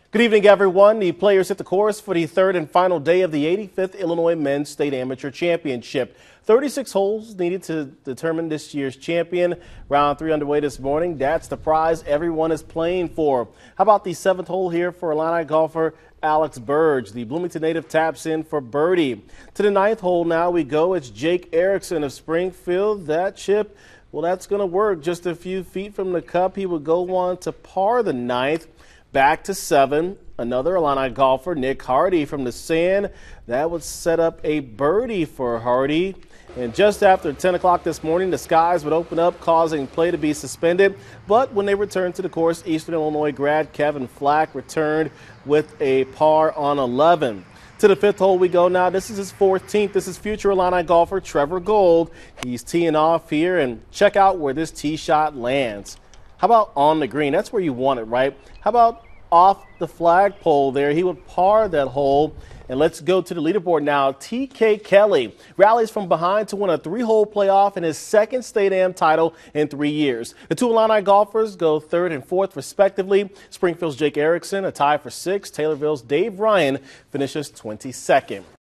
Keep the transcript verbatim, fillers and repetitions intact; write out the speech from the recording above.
Good evening, everyone. The players hit the course for the third and final day of the eighty-fifth Illinois Men's State Amateur Championship. thirty-six holes needed to determine this year's champion. Round three underway this morning. That's the prize everyone is playing for. How about the seventh hole here for Illini golfer Alex Burge? The Bloomington native taps in for birdie. To the ninth hole now we go. It's Jake Erickson of Springfield. That chip, well, that's going to work. Just a few feet from the cup, he would go on to par the ninth. Back to seven, another Illini golfer, Nick Hardy from the sand. That would set up a birdie for Hardy. And just after ten o'clock this morning, the skies would open up, causing play to be suspended. But when they returned to the course, Eastern Illinois grad Kevin Flack returned with a par on eleven. To the fifth hole we go now. This is his fourteenth. This is future Illini golfer Trevor Gold. He's teeing off here, and check out where this tee shot lands. How about on the green? That's where you want it, right? How about off the flagpole there? He would par that hole. And let's go to the leaderboard now. T K Kelly rallies from behind to win a three-hole playoff in his second State Am title in three years. The two Illini golfers go third and fourth, respectively. Springfield's Jake Erickson, a tie for sixth. Taylorville's Dave Ryan finishes twenty-second.